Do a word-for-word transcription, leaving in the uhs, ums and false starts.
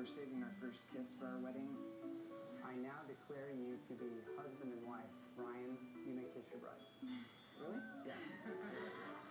we're saving our first kiss for our wedding. I now declare you to be husband and wife. Ryan, you may kiss your bride. Really? Yes.